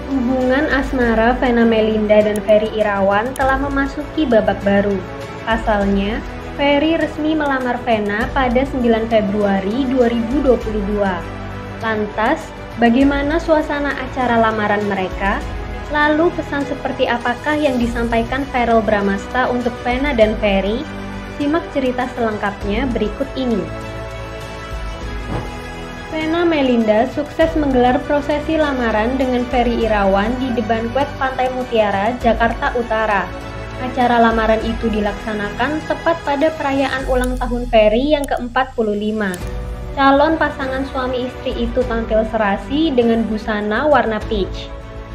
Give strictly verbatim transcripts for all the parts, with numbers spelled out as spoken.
Hubungan asmara Vena Melinda dan Ferry Irawan telah memasuki babak baru. Pasalnya, Ferry resmi melamar Vena pada sembilan Februari dua ribu dua puluh dua. Lantas, bagaimana suasana acara lamaran mereka? Lalu pesan seperti apakah yang disampaikan Verrell Bramasta untuk Vena dan Ferry? Simak cerita selengkapnya berikut ini. Vena Melinda sukses menggelar prosesi lamaran dengan Ferry Irawan di The Banquet Pantai Mutiara, Jakarta Utara. Acara lamaran itu dilaksanakan tepat pada perayaan ulang tahun Ferry yang ke empat puluh lima. Calon pasangan suami istri itu tampil serasi dengan busana warna peach.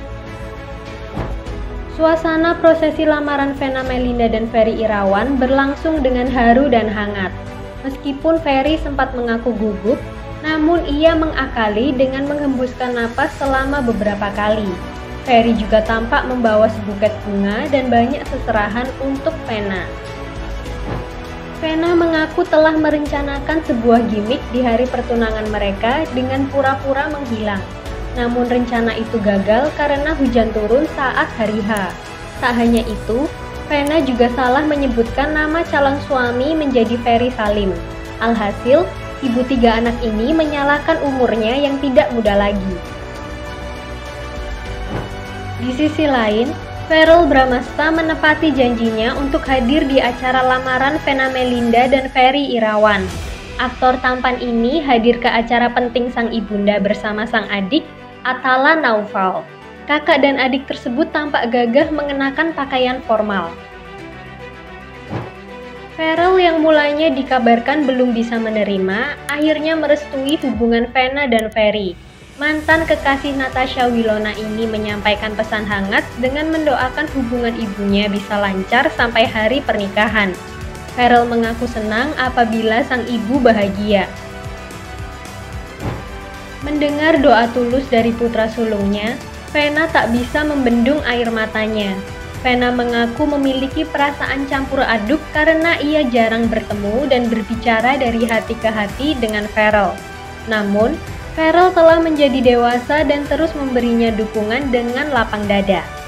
Suasana prosesi lamaran Vena Melinda dan Ferry Irawan berlangsung dengan haru dan hangat. Meskipun Ferry sempat mengaku gugup, namun ia mengakali dengan menghembuskan napas selama beberapa kali. Ferry juga tampak membawa sebuket bunga dan banyak seserahan untuk Vena. Vena mengaku telah merencanakan sebuah gimmick di hari pertunangan mereka dengan pura-pura menghilang. Namun rencana itu gagal karena hujan turun saat hari H. Tak hanya itu, Vena juga salah menyebutkan nama calon suami menjadi Ferry Salim. Alhasil, ibu tiga anak ini menyalahkan umurnya yang tidak muda lagi. Di sisi lain, Verrell Bramasta menepati janjinya untuk hadir di acara lamaran Vena Melinda dan Ferry Irawan. Aktor tampan ini hadir ke acara penting sang ibunda bersama sang adik, Atala Naufal. Kakak dan adik tersebut tampak gagah mengenakan pakaian formal. Verrell yang mulanya dikabarkan belum bisa menerima, akhirnya merestui hubungan Vena dan Ferry. Mantan kekasih Natasha Wilona ini menyampaikan pesan hangat dengan mendoakan hubungan ibunya bisa lancar sampai hari pernikahan. Verrell mengaku senang apabila sang ibu bahagia. Mendengar doa tulus dari putra sulungnya, Vena tak bisa membendung air matanya. Vena mengaku memiliki perasaan campur aduk karena ia jarang bertemu dan berbicara dari hati ke hati dengan Verrell. Namun, Verrell telah menjadi dewasa dan terus memberinya dukungan dengan lapang dada.